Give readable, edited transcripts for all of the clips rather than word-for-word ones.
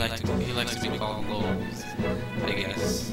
he likes to be called Lowe's, I guess.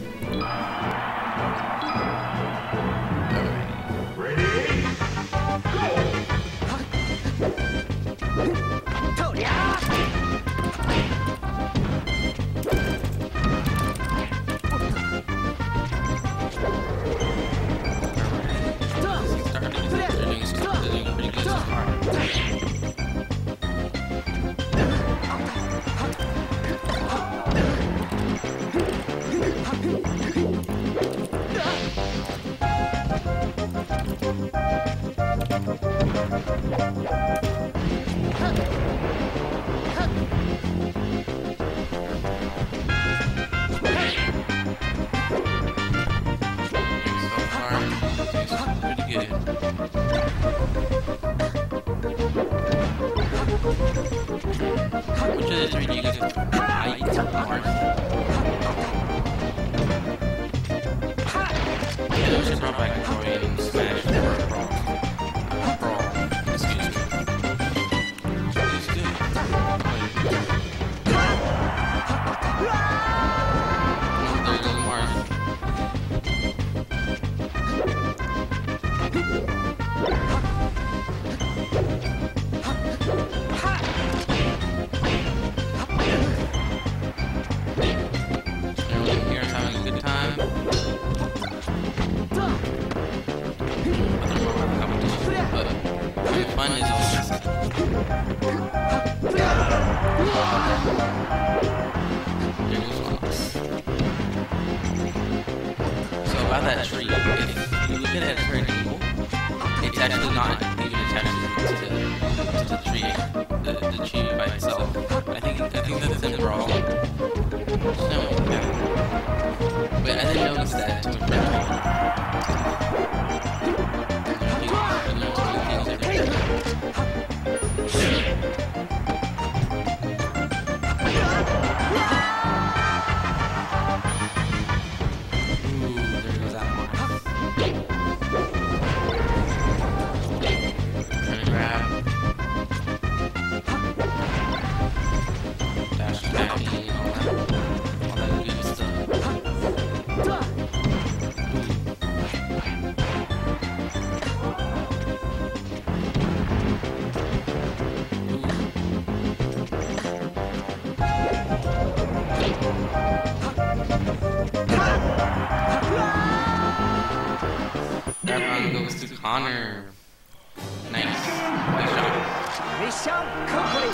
Which of the three do you guys hide Marth? Yeah, those should run back and throw you and smash the brawl. Excuse me. Please do. Oh, there goes Marth. Fun is just there goes Fox. So about that tree, if you look at it at a certain angle, it's actually not even attached to the tree, the tree by itself. I think that's in the brawl. No, but I didn't notice that too much. That round goes to Connor. Nice. Nice job. Mission complete.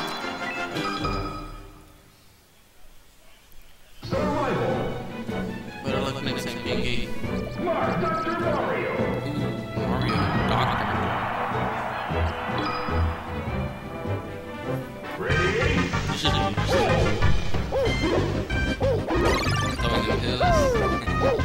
Survival. But I look next time being gay. Marth, Dr. Mario. Ooh, Mario, Doctor. Ready? You should throwing them pills.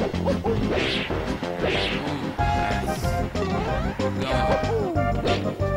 Go.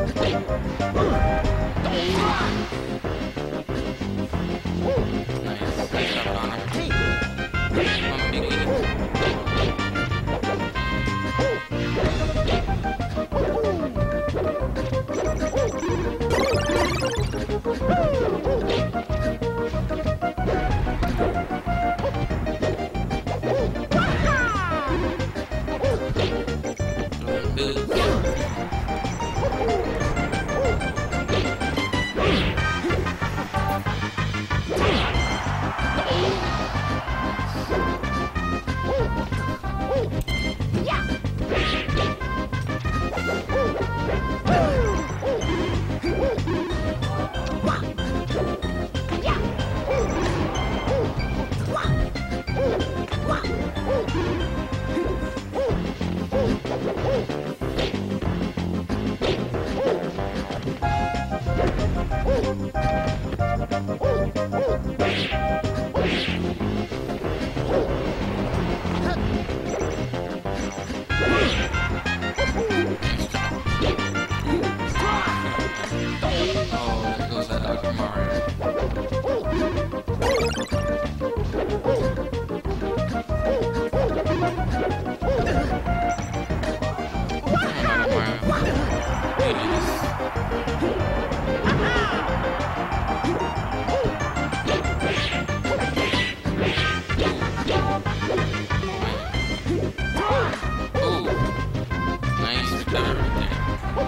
Nice recovery right there.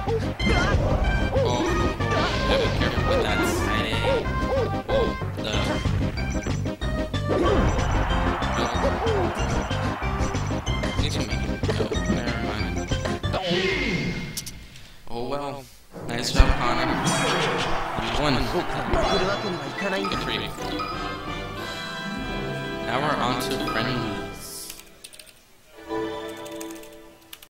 Oh, gotta be careful with that side. Oh, Need to make it. Oh, never mind. Oh well. Nice job, Connor. You won. Good treat. Now we're on to friendly.